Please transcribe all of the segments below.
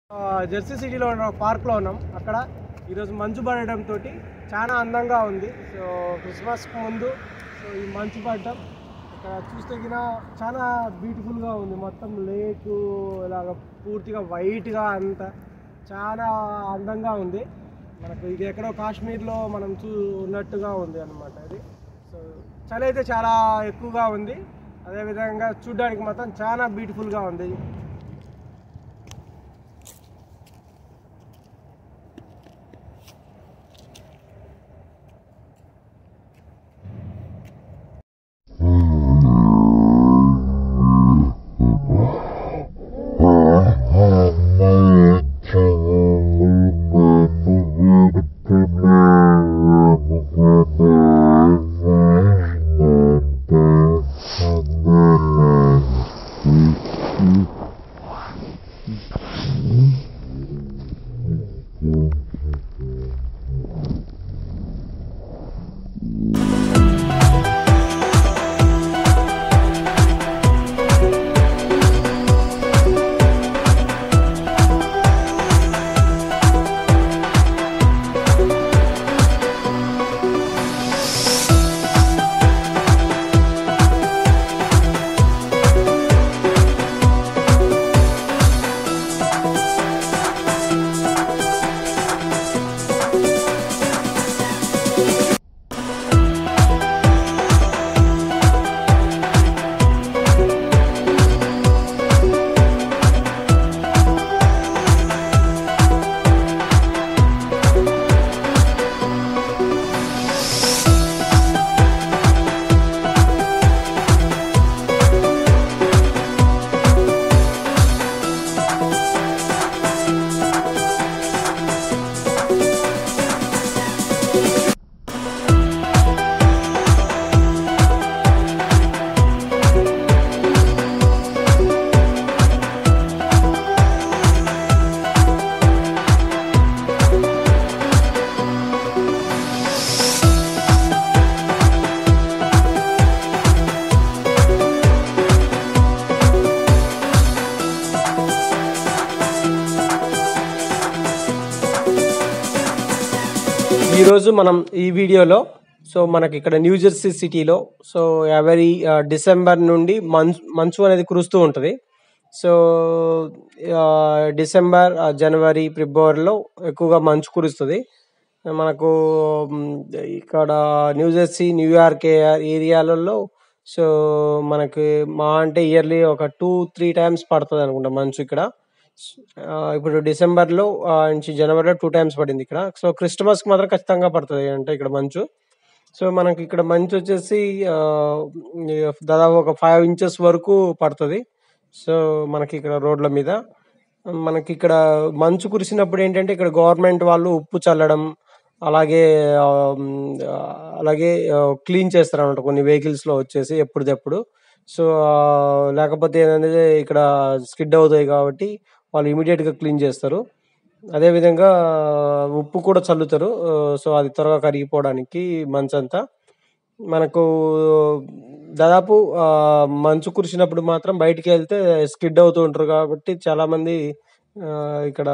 Jersey సిటీలో ఉన్న పార్క్లో ఉన్నాం. అక్కడ ఈరోజు మంచు పడడంతో చాలా అందంగా ఉంది. సో క్రిస్మస్కి ముందు సో ఈ మంచు పడడం ఇక్కడ చూస్తే చాలా బ్యూటిఫుల్గా ఉంది. మొత్తం లేకు ఇలాగ పూర్తిగా వైట్గా అంతా చాలా అందంగా ఉంది. మనకు ఇది ఎక్కడో కాశ్మీర్లో మనం ఉన్నట్టుగా ఉంది అన్నమాట ఇది. సో చలి అయితే చాలా ఎక్కువగా ఉంది. అదేవిధంగా చూడడానికి మాత్రం చాలా బ్యూటిఫుల్గా ఉంది. ఈరోజు మనం ఈ వీడియోలో సో మనకి ఇక్కడ న్యూ జెర్సీ సిటీలో సో ఎవరీ డిసెంబర్ నుండి మంచు అనేది కురుస్తూ ఉంటుంది. సో డిసెంబర్ జనవరి ఫిబ్రవరిలో ఎక్కువగా మంచు కురుస్తుంది. మనకు ఇక్కడ న్యూ జెర్సీ న్యూయార్క్ ఏరియాలలో సో మనకి మా అంటే ఇయర్లీ ఒక 2-3 టైమ్స్ పడుతుంది అనుకుంటా మంచు ఇక్కడ. ఇప్పుడు డిసెంబర్లో నుంచి జనవరిలో 2 టైమ్స్ పడింది ఇక్కడ. సో క్రిస్మస్కి మాత్రం ఖచ్చితంగా పడుతుంది అంటే ఇక్కడ మంచు. సో మనకి ఇక్కడ మంచు వచ్చేసి దాదాపు ఒక 5 inches వరకు పడుతుంది. సో మనకి ఇక్కడ రోడ్ల మీద మనకి ఇక్కడ మంచు కురిసినప్పుడు ఏంటంటే ఇక్కడ గవర్నమెంట్ వాళ్ళు ఉప్పు చల్లడం అలాగే అలాగే క్లీన్ చేస్తారు అన్నమాట కొన్ని వెహికల్స్లో వచ్చేసి ఎప్పటిదప్పుడు. సో లేకపోతే ఏంటంటే ఇక్కడ స్కిడ్ అవుతాయి కాబట్టి వాళ్ళు ఇమీడియట్గా క్లీన్ చేస్తారు. అదేవిధంగా ఉప్పు కూడా చల్లుతారు. సో అది త్వరగా కరిగిపోవడానికి మంచంతా. మనకు దాదాపు మంచు కురిసినప్పుడు మాత్రం బయటికి వెళ్తే స్కిడ్ అవుతూ ఉంటారు కాబట్టి చాలామంది ఇక్కడ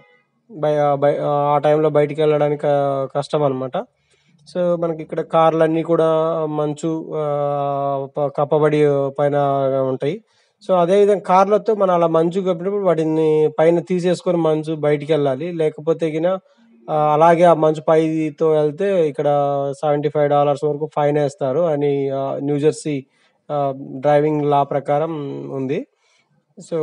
ఆ టైంలో బయటికి వెళ్ళడానికి కష్టం అనమాట. సో మనకి ఇక్కడ కార్లన్నీ కూడా మంచు కప్పబడి పైన ఉంటాయి. సో అదేవిధంగా కార్లతో మనం అలా మంచు కప్పినప్పుడు వాటిని పైన తీసేసుకొని మంచు బయటికి వెళ్ళాలి. లేకపోతే అలాగే ఆ మంచు పైతో వెళ్తే ఇక్కడ $75 వరకు ఫైన్ వేస్తారు అని న్యూ జెర్సీ డ్రైవింగ్ లా ప్రకారం ఉంది. సో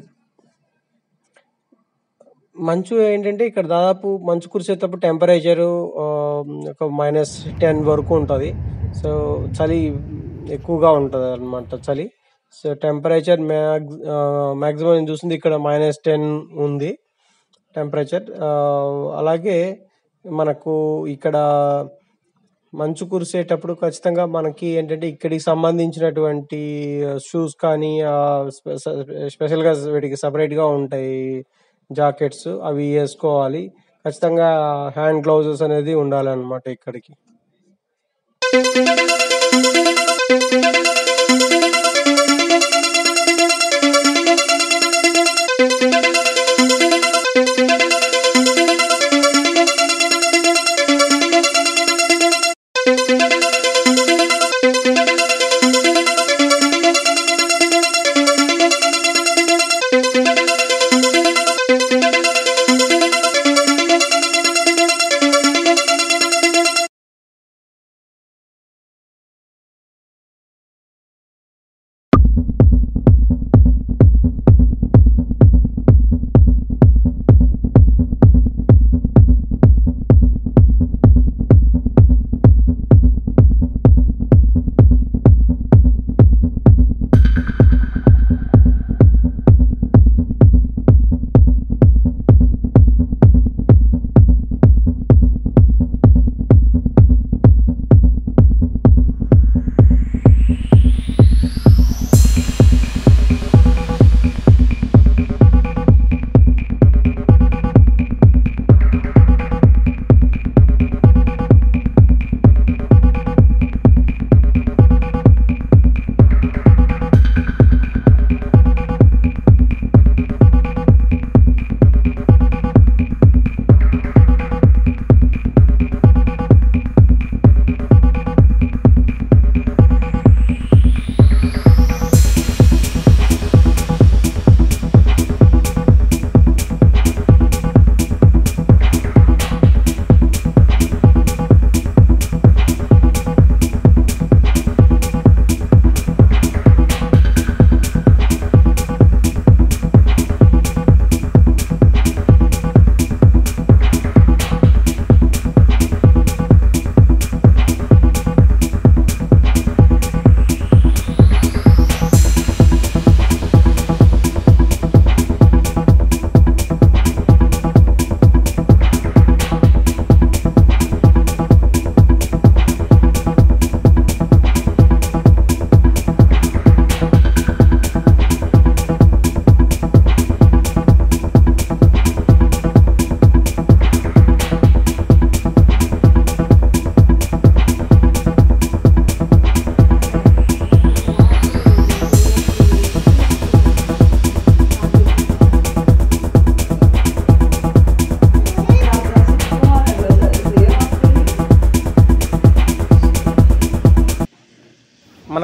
మంచు ఏంటంటే ఇక్కడ దాదాపు మంచు కురిసేటప్పుడు టెంపరేచరు ఒక -10 వరకు ఉంటుంది. సో చలి ఎక్కువగా ఉంటుంది అన్నమాట చలి. సో టెంపరేచర్ మ్యాక్సిమం నేను చూసింది ఇక్కడ -10 ఉంది టెంపరేచర్. అలాగే మనకు ఇక్కడ మంచు కురిసేటప్పుడు ఖచ్చితంగా మనకి ఏంటంటే ఇక్కడికి సంబంధించినటువంటి షూస్ కానీ స్పెషల్గా వీటికి సపరేట్గా ఉంటాయి జాకెట్స్, అవి వేసుకోవాలి. ఖచ్చితంగా హ్యాండ్ గ్లౌజెస్ అనేది ఉండాలన్నమాట ఇక్కడికి.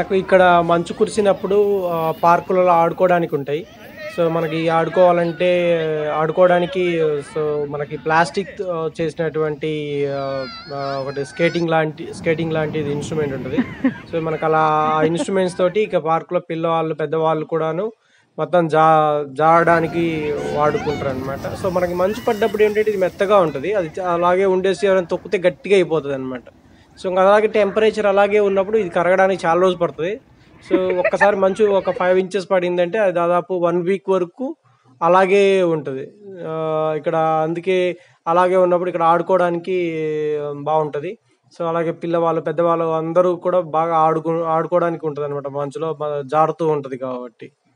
మనకు ఇక్కడ మంచు కురిసినప్పుడు పార్కులలో ఆడుకోవడానికి ఉంటాయి. సో, మనకి ఆడుకోవాలంటే ఆడుకోవడానికి సో, మనకి ప్లాస్టిక్ చేసినటువంటి ఆహ్, ఒకటి స్కేటింగ్ లాంటిది ఇన్‌స్ట్రుమెంట్ ఉంటది. సో, మనకలా ఆ ఇన్‌స్ట్రుమెంట్స్ తోటి ఇక పార్క్‌లో పిల్లవాళ్ళు, పెద్దవాళ్ళు కూడాను మొత్తం జారడానికి వాడుకుంటారనమాట. సో, మనకి మంచు పడ్డప్పుడు ఏంటంటే ఇది మెత్తగా ఉంటది. అది అలాగే ఉండేసి ఎవరైనా తొక్కితే గట్టిగా అయిపోతదనమాట. సో, ఇంక అలాగే టెంపరేచర్ అలాగే ఉన్నప్పుడు ఇది కరగడానికి చాలా రోజులు పడతది. సో, ఒక్కసారి మంచు ఒక 5 ఇంచెస్ పడిందంటే అది దాదాపు 1 వీక్ వరకు అలాగే ఉంటది. ఇక్కడ అందుకే అలాగే ఉన్నప్పుడు ఇక్కడ ఆడుకోవడానికి బావుంటది. సో, అలాగే పిల్లవాళ్ళు, పెద్దవాళ్ళు అందరూ కూడా బాగా ఆడుకోవడానికి ఉంటదనమాట మంచులో జారుతూ ఉంటది కాబట్టి.